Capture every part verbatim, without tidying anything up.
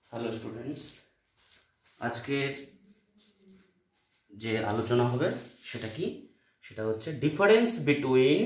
Hello students, আজকের যে আলোচনা হবে সেটা কি সেটা হচ্ছে difference between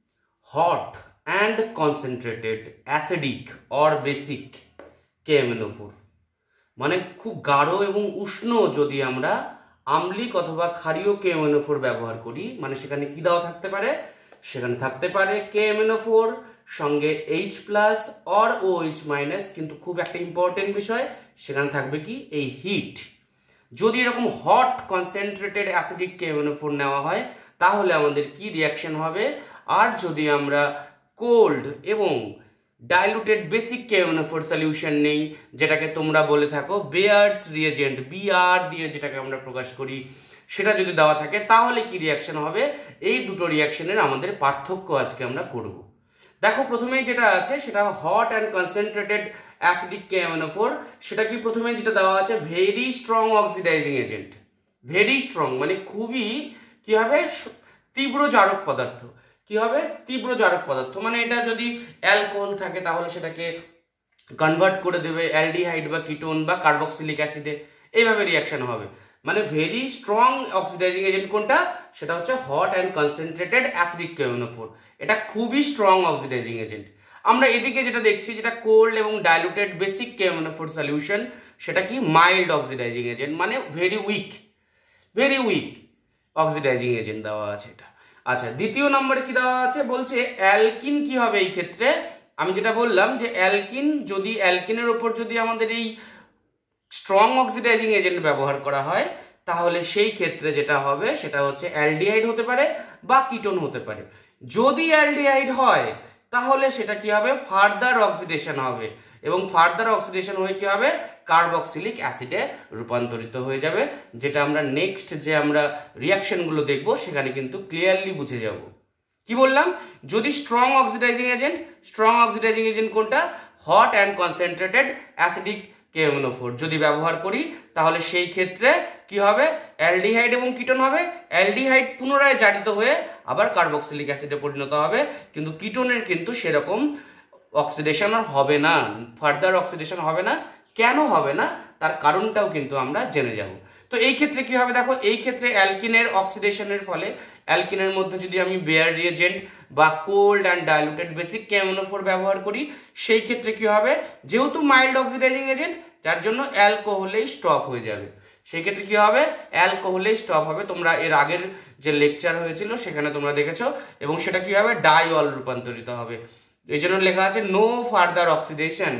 hot and concentrated acidic or basic K M N O four. মানে খুব গাঢ় এবং উষ্ণ যদি আমরা আম্লিক অথবা ক্ষারীয় K M N O four ব্যবহার করি, মানে সেখানে কি দেওয়া থাকতে পারে, সেখানে থাকতে পারে K M N O four সঙ্গে H plus or O H minus, কিন্তু খুব একটা ইম্পর্টেন্ট বিষয়, সেখানে থাকবে কি এই হিট। যদি এরকম hot concentrated acidic K M N O four নেওয়া হয় তাহলে আমাদের কি রিয়াকশন হবে, আর যদি আমরা কোল্ড এবং diluted basic K M N O four solution নেই, যেটাকে তোমরা বলে থাকো বেয়ার্স রিয়েজেন্ট, বি আর দিয়ে যেটাকে আমরা প্রকাশ করি, সেটা যদি দেওয়া থাকে তাহলে কি রিয়াকশন হবে। এই দুটো রিয়াকশনের আমাদের পার্থক্য আজকে আমরা করব। দেখো প্রথমেই যেটা আছে সেটা hot and concentrated acidic K M N O four, সেটা কি প্রথমে যেটা দেওয়া আছে very strong oxidising agent. Very strong মানে খুবই কি হবে, তীব্র জারক পদার্থ। কি হবে, তীব্র জারক পদার্থ, মানে এটা যদি অ্যালকোহল থাকে তাহলে সেটাকে কনভার্ট করে দেবে অ্যালডিহাইড বা কিটোন বা কার্বক্সিলিক অ্যাসিডে, এইভাবে রিয়াকশন হবে। মানে ভেরি স্ট্রং অক্সিডাইজিং এজেন্ট কোনটা, সেটা হচ্ছে hot and concentrated acidic K M N O four. এটা খুবই স্ট্রং অক্সিডাইজিং এজেন্ট। আমরা এদিকে যেটা দেখছি যেটা কোল্ড এবং diluted basic K M N O four solution, সেটা কি মাইল্ড অক্সিডাইজিং এজেন্ট, মানে very weak, very weak oxidising agent দেওয়া আছে এটা। আচ্ছা, দ্বিতীয় নম্বরে কি দেওয়া আছে, বলছে অ্যালকিন কি হবে এই ক্ষেত্রে। আমি যেটা বললাম যে অ্যালকিন, যদি অ্যালকিনের উপর যদি আমাদের এই স্ট্রং অক্সিডাইজিং এজেন্ট ব্যবহার করা হয় তাহলে সেই ক্ষেত্রে যেটা হবে সেটা হচ্ছে অ্যালডিহাইড হতে পারে বা কিটোন হতে পারে। যদি অ্যালডিহাইড হয় তাহলে সেটা কি হবে, ফার্দার অক্সিডেশন হবে, এবং ফার্দার অক্সিডেশন হয়ে কি হবে, কার্বক্সিলিক অ্যাসিডে রূপান্তরিত হয়ে যাবে, যেটা আমরা নেক্সট যে আমরা রিয়াকশনগুলো দেখব সেখানে কিন্তু ক্লিয়ারলি বুঝে যাব। কি বললাম, যদি strong oxidising agent, strong oxidising agent কোনটা, hot and concentrated acidic K M N O four যদি ব্যবহার করি তাহলে সেই ক্ষেত্রে কি হবে, অ্যালডিহাইড এবং কিটোন হবে। অ্যালডিহাইড পুনরায় জারিত হয়ে আবার কার্বক্সিলিক অ্যাসিডে পরিণত হবে, কিন্তু কিটোনের কিন্তু সেরকম অক্সিডেশন আর হবে না, ফার্দার অক্সিডেশন হবে না। কেন হবে না তার কারণটাও কিন্তু আমরা জেনে যাব। তো এই ক্ষেত্রে কি হবে, দেখো এই ক্ষেত্রে অ্যালকিনের অক্সিডেশনের ফলে, অ্যালকিনের মধ্যে যদি আমি বেয়ার রিয়েজেন্ট বা cold and diluted basic K M N O four ব্যবহার করি, সেই ক্ষেত্রে কি হবে, যেহেতু মাইল্ড অক্সিডাইজিং এজেন্ট যার জন্য অ্যালকোহলেই স্টপ হয়ে যাবে, সেই ক্ষেত্রে কি হবে, অ্যালকোহলেই স্টপ হবে। তোমরা এর আগের যে লেকচার হয়েছিল সেখানে তোমরা দেখেছো, এবং সেটা কি হবে, ডাইঅল রূপান্তরিত হবে। এই জন্য লেখা আছে নো ফার্দার অক্সিডেশন।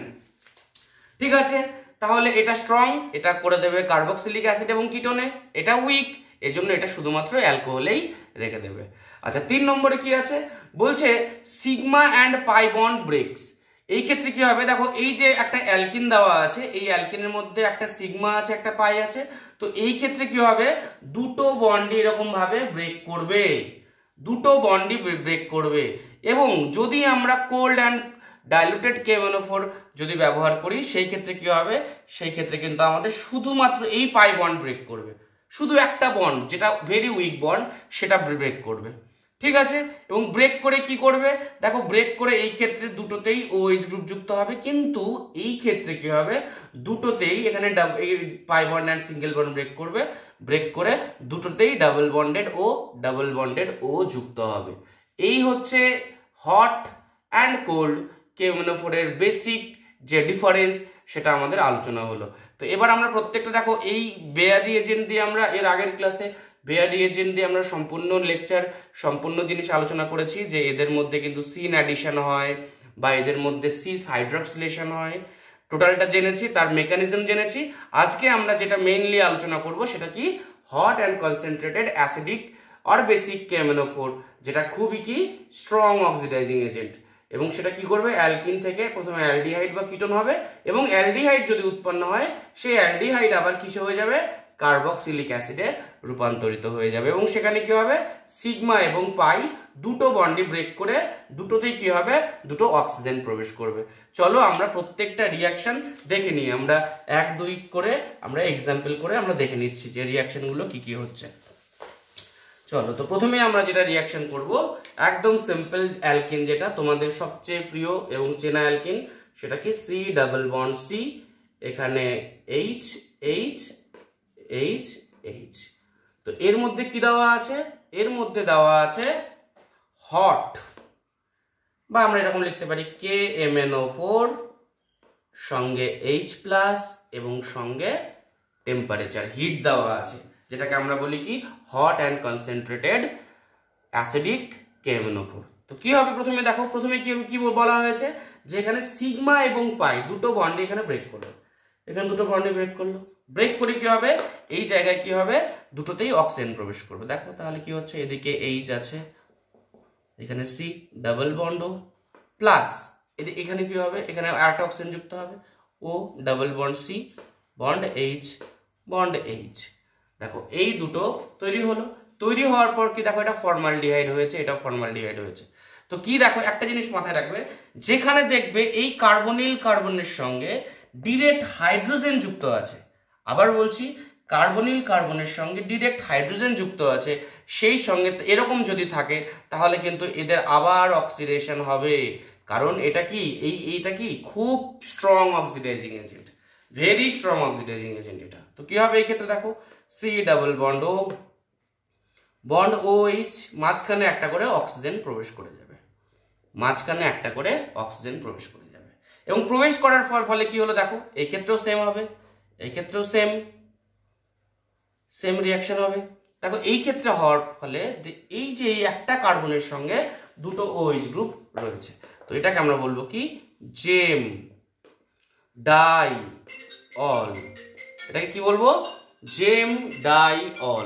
ঠিক আছে, তাহলে এটা স্ট্রং, এটা করে দেবে কার্বক্সিলিক অ্যাসিড এবং কিটোনে, এটা উইক, এই জন্য এটা শুধুমাত্র অ্যালকোহলেই রেখে দেবে। আচ্ছা, তিন নম্বরে কি আছে, বলছে sigma and pi bond breaks. এই ক্ষেত্রে কি হবে, দেখো এই যে একটা অ্যালকিন দেওয়া আছে, এই অ্যালকিনের মধ্যে একটা সিগমা আছে একটা পাই আছে, তো এই ক্ষেত্রে কি হবে, দুটো বন্ডই এরকম ভাবে ব্রেক করবে, দুটো বন্ডই ব্রেক করবে। এবং যদি আমরা cold and diluted K M N O four যদি ব্যবহার করি সেই ক্ষেত্রে কি হবে, সেই ক্ষেত্রে কিন্তু আমাদের শুধুমাত্র এই পাই বন্ড ব্রেক করবে, শুধু একটা বন্ড যেটা ভেরি উইক বন্ড সেটা ব্রেক করবে। ঠিক আছে, এবং ব্রেক করে কি করবে, দেখো ব্রেক করে এই ক্ষেত্রে দুটোতেই ওএইচ গ্রুপ যুক্ত হবে, কিন্তু এই ক্ষেত্রে কি হবে, দুটোতেই এখানে pi bond and single bond break করবে, ব্রেক করে দুটোতেই double bonded O double bonded O যুক্ত হবে। এই হচ্ছে hot and cold K M N O four এর বেসিক যে ডিফারেন্স সেটা আমাদের আলোচনা হলো। তো এবার আমরা প্রত্যেকটা দেখো এই বেয়ার রিয়েজেন্ট দিয়ে আমরা এর আগের ক্লাসে বেয়ার রিয়েজেন্ট দিয়ে আমরা সম্পূর্ণ লেকচার সম্পূর্ণ জিনিস আলোচনা করেছি, যে এদের মধ্যে কিন্তু সিন অ্যাডিশন হয় বা এদের মধ্যে সিস হাইড্রক্সিলেশন হয়, টোটালটা জেনেছি, তার মেকানিজম জেনেছি। আজকে আমরা যেটা মেইনলি আলোচনা করব সেটা কি, hot and concentrated acidic or basic K M N O four, যেটা খুবই কি স্ট্রং অক্সিডাইজিং এজেন্ট, এবং সেটা কি করবে, অ্যালকিন থেকে প্রথমে অ্যালডিহাইড বা কিটোন হবে, এবং অ্যালডিহাইড যদি উৎপন্ন হয় সেই অ্যালডিহাইড আবার কিসে হয়ে যাবে, কার্বক্সিলিক অ্যাসিডে রূপান্তরিত হয়ে যাবে, এবং সেখানে কি হবে, সিগমা এবং পাই দুটো বন্ডই ব্রেক করে দুটোতেই কি হবে, দুটো অক্সিজেন প্রবেশ করবে। চলো আমরা প্রত্যেকটা রিয়াকশন দেখে নিই, আমরা এক দুই করে আমরা এক্সাম্পল করে আমরা দেখে নিচ্ছি যে রিয়াকশনগুলো কি কি হচ্ছে। চলো, তো প্রথমে আমরা যেটা রিয়াকশন করব একদম সিম্পল অ্যালকিন, যেটা তোমাদের সবচেয়ে প্রিয় এবং চেনা অ্যালকিন, সেটা কি সি ডাবল বন্ড সি এখানে এইচ এইচ এইচ এইচ। তো এর মধ্যে কি দেওয়া আছে? এর মধ্যে দেওয়া আছে হট, বা আমরা এরকম লিখতে পারি K M N O four সঙ্গে এইচ প্লাস এবং সঙ্গে টেম্পারেচার হিট দেওয়া আছে, যেটাকে আমরা বলি কি hot and concentrated acidic K M N O four. তো কি হবে প্রথমে দেখো, প্রথমে কি কি বলা হয়েছে যে এখানে সিগমা এবং পাই দুটো বন্ডে এখানে ব্রেক করলো, এখানে দুটো বন্ডে ব্রেক করলো, ব্রেক করে কি হবে এই জায়গায় কি হবে দুটোতেই অক্সিজেন প্রবেশ করবে। দেখো তাহলে কি হচ্ছে, এদিকে এইচ আছে, এখানে সি ডাবল বন্ড প্লাস এখানে কি হবে, এখানে আরেকটা অক্সিজেন যুক্ত হবে O double bond C bond H bond H. দেখো এই দুটো তৈরি হলো, তৈরি হওয়ার পর কি দেখো এটা ফর্মালডিহাইড হয়েছে, এটা ফর্মালডিহাইড হয়েছে। তো কি দেখো একটা জিনিস মাথায় রাখবে, যেখানে দেখবে এই কার্বনিল কার্বনের সঙ্গে ডিরেক্ট হাইড্রোজেন যুক্ত আছে, আবার বলছি কার্বনিল কার্বনের সঙ্গে ডিরেক্ট হাইড্রোজেন যুক্ত আছে, সেই সঙ্গে এরকম যদি থাকে তাহলে কিন্তু এদের আবার অক্সিডেশন হবে, কারণ এটা কি এই এইটা কি খুব strong oxidising agent, very strong oxidising agent এটা। তো কি হবে এই ক্ষেত্রে দেখো C double bond O bond O H, মাঝখানে একটা করে অক্সিজেন প্রবেশ করে যাবে, মাঝখানে একটা করে অক্সিজেন প্রবেশ করে যাবে, এবং প্রবেশ করার ফলে কি হলো দেখো এই ক্ষেত্রেও সেম হবে, এই ক্ষেত্রেও সেম সেম রিয়াকশন হবে। দেখো এই ক্ষেত্রে হওয়ার ফলে এই যে একটা কার্বনের সঙ্গে দুটো ওএইচ গ্রুপ রয়েছে, তো এটাকে আমরা বলবো কি জেম ডাই অল, এটাকে কি বলবো জেম ডাই অল।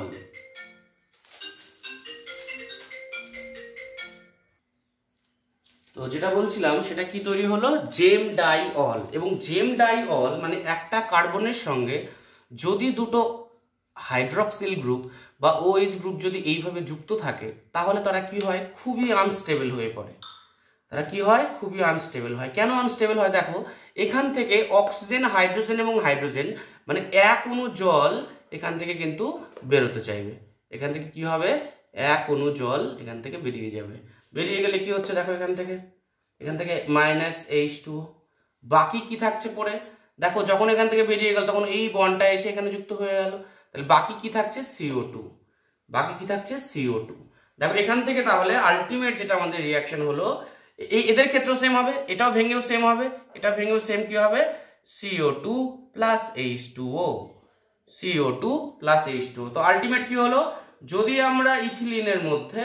তো যেটা বলছিলাম সেটা কি তৈরি হলো জেম ডাই অল, এবং জেম ডাই অল মানে একটা কার্বনের সঙ্গে যদি দুটো হাইড্রক্সিল গ্রুপ বা ওএইচ গ্রুপ যদি এইভাবে যুক্ত থাকে তাহলে তারা কি হয় খুবই আনস্টেবল হয়ে পড়ে, তারা কি হয় খুবই আনস্টেবল হয়। কেন আনস্টেবল হয় দেখো, এখান থেকে অক্সিজেন হাইড্রোজেন এবং হাইড্রোজেন মানে এক অণু জল এখান থেকে কিন্তু বেরোতে চাইবে, এখান থেকে কি হবে এক অণু জল এখান থেকে বেরিয়ে যাবে, বেরিয়ে গেলে কি হচ্ছে দেখো এখান থেকে এখান থেকে মাইনাস এইচ টু, বাকি কি থাকছে পরে দেখো, যখন এখান থেকে বেরিয়ে গেল তখন এই বন্ডটা এসে এখানে যুক্ত হয়ে গেল, তাহলে বাকি কি থাকছে সিও টু, বাকি কি থাকছে সিও টু। দেখো এখান থেকে তাহলে আলটিমেট যেটা আমাদের রিয়াকশন হলো এই এদের ক্ষেত্রেও সেম হবে, এটাও ভেঙেও সেম হবে, এটা ভেঙেও সেম কি হবে CO two plus H two O, CO two plus H two O. তো আলটিমেট কি হলো, যদি আমরা ইথিলিনের মধ্যে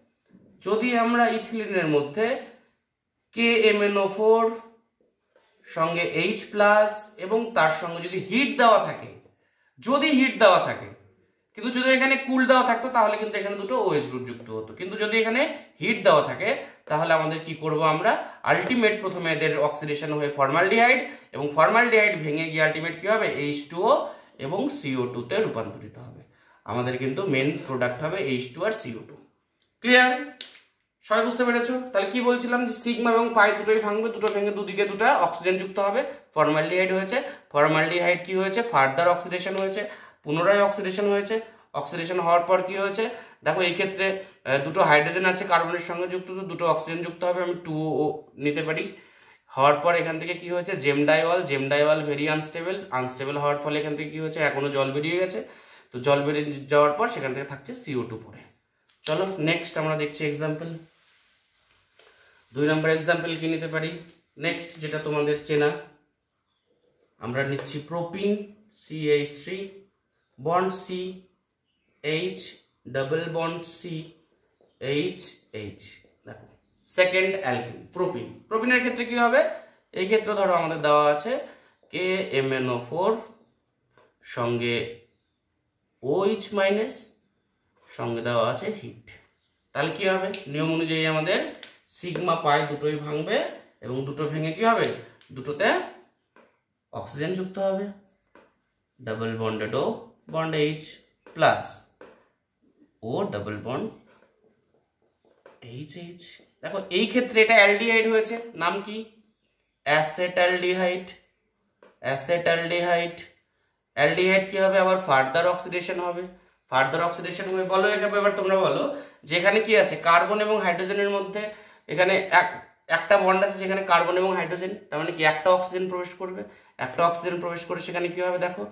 যদি আমরা ইথিলিনের মধ্যে K M N O four সঙ্গে এইচ প্লাস এবং তার সঙ্গে যদি হিট দেওয়া থাকে, যদি হিট দেওয়া থাকে কিন্তু যদি এখানে কুল দেওয়া থাকতো তাহলে কিন্তু এখানে দুটো ওএইচ গ্রুপ যুক্ত হতো, কিন্তু যদি এখানে হিট দেওয়া থাকে তাহলে আমাদের কি করব আমরা আলটিমেট প্রথমে এদের অক্সিডেশন হয়ে ফর্মালডিহাইড, এবং ফর্মালডিহাইড ভেঙে গিয়ে আলটিমেট কি হবে এইচ টু ও এবং সিও টু তে রূপান্তরিত হবে, আমাদের কিন্তু মেন প্রোডাক্ট হবে এইচ টু আর সিও টু। ক্লিয়ার? সবাই বুঝতে পেরেছো? তাহলে কি বলছিলাম যে সিগমা এবং পাই দুটোই ভাঙবে, দুটো ভেঙে দুদিকে দুটো অক্সিজেন যুক্ত হবে, ফর্মালডিহাইড হয়েছে, ফর্মালডিহাইড কি হয়েছে ফার্দার অক্সিডেশন হয়েছে, পুনরায় অক্সিডেশন হয়েছে, অক্সিডেশন হওয়ার পর কি হয়েছে দেখো এই ক্ষেত্রে দুটো হাইড্রোজেন আছে কার্বনের সঙ্গে যুক্ত, দুটো অক্সিজেন যুক্ত হবে, আমি টু ও নিতে পারি, হওয়ার পর এখান থেকে কি হয়েছে gem diol, gem diol very unstable, unstable হওয়ার ফলে এখান থেকে কি হয়েছে এখনো জল বেরিয়ে গেছে, তো জল বেরিয়ে যাওয়ার পর সেখান থেকে থাকছে সিও টু পরে। চলো নেক্সট আমরা দেখছি এক্সাম্পল, দুই নম্বর এক্সাম্পল কি নিতে পারি, নেক্সট যেটা তোমাদের চেনা আমরা নিচ্ছি propene C H three bond C H double bond C H H. দেখো সেকেন্ড অ্যালকিন প্রোপিন, প্রোপিনের ক্ষেত্রে কি হবে এই ক্ষেত্রে ধরো আমাদের দেওয়া আছে K M N O four সঙ্গে ওএইচ মাইনাস সঙ্গে দেওয়া আছে হিট, তাহলে কি হবে নিয়ম অনুযায়ী আমাদের সিগমা পাই দুটোই ভাঙবে এবং দুটো ভেঙে কি হবে দুটোতে অক্সিজেন যুক্ত হবে, double bonded O bond H plus O double bond H H. দেখো এই ক্ষেত্রে এটা অ্যালডিহাইড হয়েছে, নাম কি অ্যাসেটালডিহাইড, অ্যাসেটালডিহাইড অ্যালডিহাইড কি হবে আবার ফার্দার অক্সিডেশন হবে, ফার্দার অক্সিডেশন হবে বলো এখানে, এবার তোমরা বলো যেখানে কি আছে কার্বন এবং হাইড্রোজেনের মধ্যে এখানে এক একটা বন্ড আছে যেখানে কার্বন এবং হাইড্রোজেন, তার মানে কি একটা অক্সিজেন প্রবেশ করবে, একটা অক্সিজেন প্রবেশ করে সেখানে কি হবে দেখো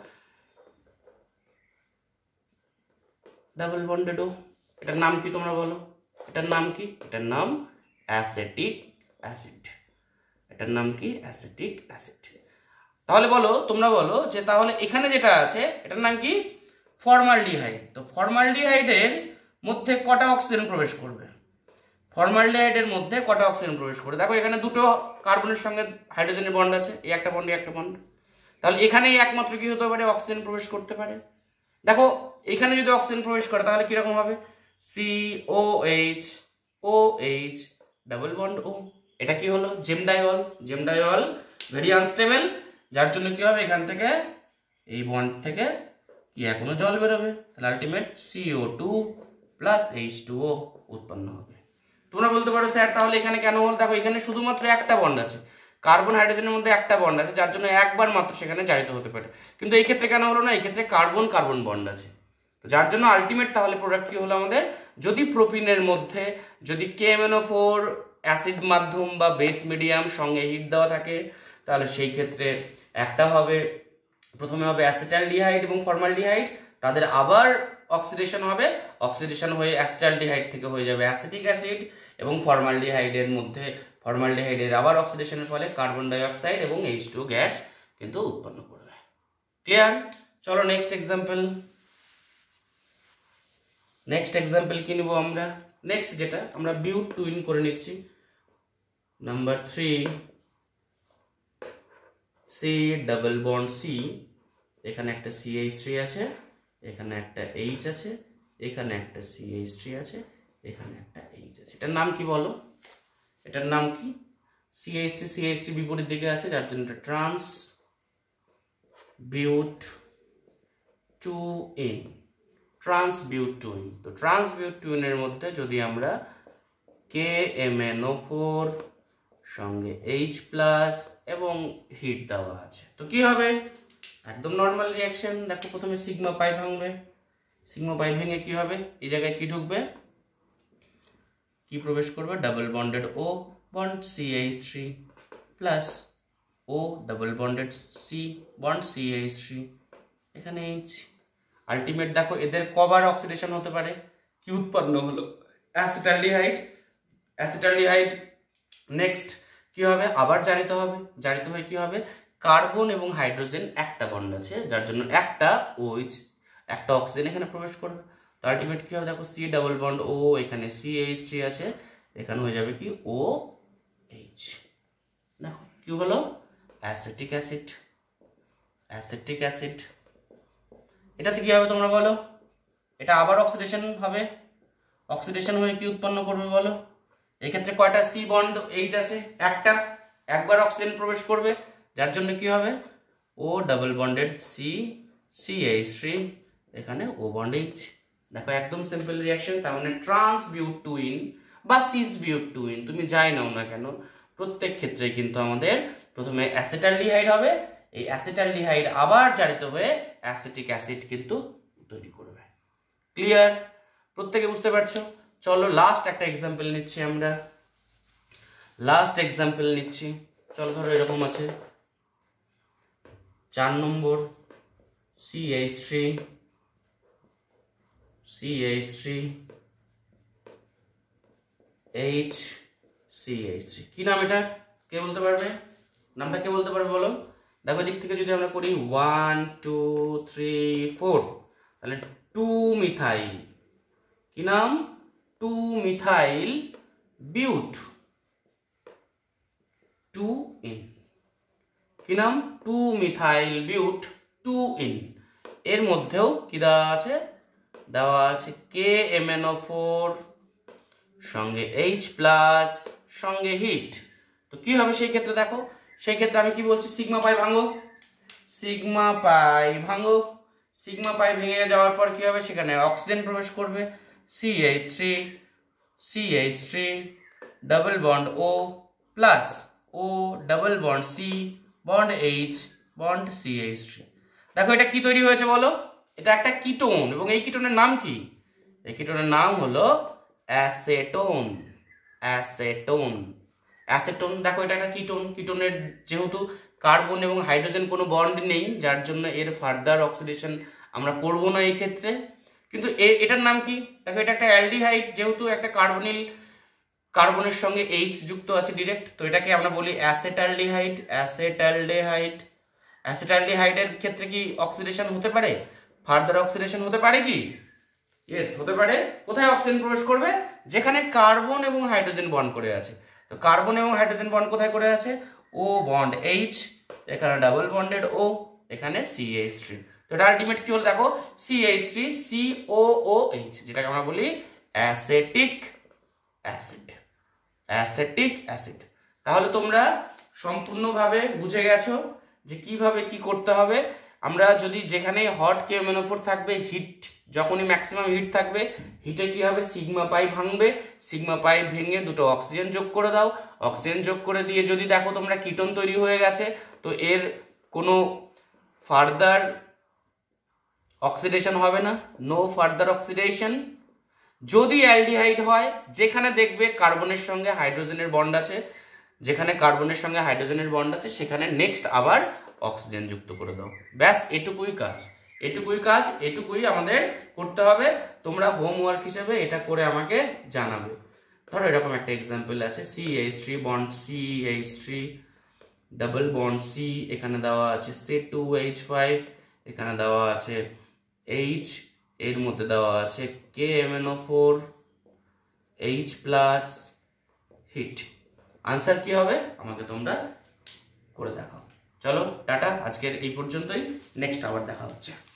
ডাবল বন্ডেড ও। এটার নাম কি তোমরা বলো, এটার নাম কি? এটার নাম অ্যাসিটিক অ্যাসিড। এটার নাম কি? Acetic acid. তাহলে বলো তোমরা বলো যে তাহলে এখানে যেটা আছে এটার নাম কি? ফর্মালডিহাইড। তো ফর্মালডিহাইডের মধ্যে কটা অক্সিজেন প্রবেশ করবে? ফর্মালডিহাইডের মধ্যে কটা অক্সিজেন প্রবেশ করবে? দেখো এখানে দুটো কার্বনের সঙ্গে হাইড্রোজেনের বন্ড আছে, এই একটা বন্ড এই একটা বন্ড, তাহলে এখানেই একমাত্র কি হতে পারে? অক্সিজেন প্রবেশ করতে পারে। দেখো এখানে যদি অক্সিজেন প্রবেশ করে তাহলে কিরকম হবে? C O H O H double bond O. এটা কি হলো? জেমডাইল। জেমডাইল ভেরি আনস্টেবল, যার জন্য কি হবে এখান থেকে এই বন্ড থেকে কি এখনো জল বেরোবে, তাহলে ultimate C O two plus H two O উৎপন্ন হবে। তোমরা বলতে পারো স্যার তাহলে এখানে কেন হল? দেখো এখানে শুধুমাত্র একটা বন্ড আছে, কার্বন হাইড্রোজেনের মধ্যে একটা বন্ড আছে, যার জন্য একবার মাত্র সেখানে জারিত হতে পারে, কিন্তু এই ক্ষেত্রে কেন হলো না? এই ক্ষেত্রে কার্বন কার্বন বন্ড আছে, যার জন্য আলটিমেট তাহলে প্রোডাক্ট কি হলো আমাদের? যদি প্রোপিনের মধ্যে যদি K M N O four acid মাধ্যম বা বেস মিডিয়াম সঙ্গে হিট দেওয়া থাকে তাহলে সেই ক্ষেত্রে একটা হবে, প্রথমে হবে অ্যাসিটালডিহাইড এবং ফর্মালডিহাইড, তাদের আবার অক্সিডেশন হবে, অক্সিডেশন হয়ে অ্যাসিটালডিহাইড থেকে হয়ে যাবে অ্যাসিটিক অ্যাসিড, এবং ফর্মালডিহাইডের মধ্যে ফর্মালডিহাইডের আবার অক্সিডেশনের ফলে কার্বন ডাই অক্সাইড এবং এইচ টু গ্যাস কিন্তু উৎপন্ন করবে। ক্লিয়ার? চলো নেক্সট এক্সাম্পল। নেক্সট এক্সাম্পল কি নিব আমরা? নেক্সট যেটা আমরা বিউট টুইন করে নিচ্ছি, number three C double bond C, এখানে একটা সি এইচ থ্রি আছে, এখানে একটা এইচ আছে, এখানে একটা সি এইচ থ্রি আছে, এখানে একটা এইচ আছে। এটার নাম কি বলো? এটার নাম কি? C H three C H three বিপরীত দিকে আছে, যার জন্য এটা trans but two ene, trans but two ene. তো ট্রান্স বিউট টু ইনের মধ্যে যদি আমরা K M N O four সঙ্গে এইচ প্লাস এবং হিট দেওয়া আছে, তো কি হবে? একদম নর্মাল রিয়াকশন। দেখো প্রথমে সিগমা পাই ভাঙবে, সিগমা পাই ভেঙে কি হবে? এই জায়গায় কি ঢুকবে? কি প্রবেশ করবে? Double bonded O bond C H three plus O double bonded C bond C H three, এখানে এইচ। আলটিমেট দেখো এদের কবার অক্সিডেশন হতে পারে? কি উৎপন্ন হলো? অ্যাসিটালডিহাইড। অ্যাসিটালডিহাইড নেক্সট কি হবে? আবার জারিত হবে, জারিত হয়ে কি হবে? কার্বন এবং হাইড্রোজেন একটা বন্ড আছে, যার জন্য একটা ওইচ একটা অক্সিজেন এখানে প্রবেশ করবে, তো আলটিমেট কি হবে? দেখো সি ডাবল বন্ড ও, এখানে সি এইচ থ্রি আছে, এখানে হয়ে যাবে কি ও এইচ। দেখো কি হলো? Acetic acid. অ্যাসিটিক অ্যাসিড এটাতে কি হবে তোমরা বলো? এটা আবার অক্সিডেশন হবে, অক্সিডেশন হয়ে কি উৎপন্ন করবে বলো? এক্ষেত্রে কয়টা সি বন্ড এইচ আছে? একটা, একবার অক্সিজেন প্রবেশ করবে, যার জন্য কি হবে? O double bonded C C H three, এখানে ও বন্ড এইচ। দেখো একদম সিম্পল রিয়াকশন। তার মানে ট্রান্স বিউট টুইন বা সিস বিউট টুইন তুমি যাই নাও না কেন, প্রত্যেক ক্ষেত্রে কিন্তু আমাদের প্রথমে অ্যাসিটালডিহাইড হবে, এই অ্যাসিটালডিহাইড আবার জারিত হয়ে অ্যাসিটিক অ্যাসিড কিন্তু তৈরি করবে। ক্লিয়ার? প্রত্যেকে বুঝতে পারছো? চলো লাস্ট একটা এক্সাম্পল নিচ্ছি আমরা, লাস্ট এক্সাম্পল নিচ্ছি। চলো ধরো এরকম আছে, চার নম্বর C H three C H three H C H three, কি নাম এটার? কে বলতে পারবে? নামটা কে বলতে পারবে বলো? দেখো দিক থেকে যদি আমরা করি ওয়ান টু থ্রি ফোর, তাহলে টু মিথাইল, কি নাম? Two methyl but two ene, কি নাম? Two methyl but two ene. এর মধ্যেও কি দেওয়া আছে? দেওয়া আছে K M N O four সঙ্গে এইচ প্লাস সঙ্গে হিট। তো কি হবে সেই ক্ষেত্রে? দেখো সেই ক্ষেত্রে আমি কি বলছি? সিগমা পাই ভাঙো, সিগমা পাই ভাঙো, সিগমা পাই ভেঙে যাওয়ার পর কি হবে? সেখানে অক্সিজেন প্রবেশ করবে, C H three C H three double bond O plus O double bond C bond H bond C H three. দেখো এটা কি তৈরি হয়েছে বলো? এটা একটা কিটোন, এবং এই কিটোনের নাম কি? এই কিটোনের নাম হলো অ্যাসেটোন। অ্যাসেটোন অ্যাসেটন দেখো এটা একটা কিটোন, কিটোনের যেহেতু কার্বন এবং হাইড্রোজেন কোনো বন্ড নেই, যার জন্য এর ফার্দার অক্সিডেশন আমরা করব না এই ক্ষেত্রে। কিন্তু এটার নাম কি দেখো, এটা একটা অ্যালডিহাইড, যেহেতু একটা কার্বনিল কার্বনের সঙ্গে এইচ যুক্ত আছে ডিরেক্ট, তো এটাকে আমরা বলি অ্যাসেটালডিহাইড। অ্যাসেটালডিহাইড অ্যাসেটালডিহাইডের ক্ষেত্রে কি অক্সিডেশন হতে পারে, ফার্দার অক্সিডেশন হতে পারে কি? ইয়েস হতে পারে। কোথায় অক্সিজেন প্রবেশ করবে? যেখানে কার্বন এবং হাইড্রোজেন বন্ড করে আছে। তো কার্বন এবং হাইড্রোজেন বন্ড কোথায় করে আছে? ও বন্ড এইচ, এখানে ডাবল বন্ডেড ও, এখানে সি এইচ থ্রি। তো এটা আলটিমেট কি হলো দেখো, C H three C O O H, যেটাকে আমরা বলি অ্যাসেটিক অ্যাসিড। Acetic acid. তাহলে তোমরা সম্পূর্ণভাবে বুঝে গেছো যে কিভাবে কি করতে হবে। আমরা যদি যেখানে hot K M N O four থাকবে, হিট যখনই ম্যাক্সিমাম হিট থাকবে, হিটে কি হবে, সিগমা পাই ভাঙবে, সিগমা পাই ভেঙে দুটো অক্সিজেন যোগ করে দাও। অক্সিজেন যোগ করে দিয়ে যদি দেখো তোমরা কিটোন তৈরি হয়ে গেছে, তো এর কোনো ফার্দার অক্সিডেশন হবে না, নো ফার্দার অক্সিডেশন। যদি অ্যালডিহাইড হয়, যেখানে দেখবে কার্বনের সঙ্গে হাইড্রোজেনের বন্ড আছে, যেখানে কার্বনের সঙ্গে হাইড্রোজেনের বন্ড আছে সেখানে নেক্সট আবার অক্সিজেন যুক্ত করে দাও। ব্যাস এটুকুই কাজ, এটুকুই কাজ, এটুকুই আমাদের করতে হবে। তোমরা হোমওয়ার্ক হিসেবে এটা করে আমাকে জানাবে। ধরো এরকম একটা এক্সাম্পল আছে, C H three bond C H three double bond C, এখানে দেওয়া আছে সি টু এইচ ফাইভ, এখানে দেওয়া আছে এইচ, এর মধ্যে দেওয়া আছে K M N O four, H plus, heat. Answer কি হবে আমাকে তোমরা করে দেখাও। চলো টাটা, আজকের এই পর্যন্তই, নেক্সট আবার দেখা হচ্ছে।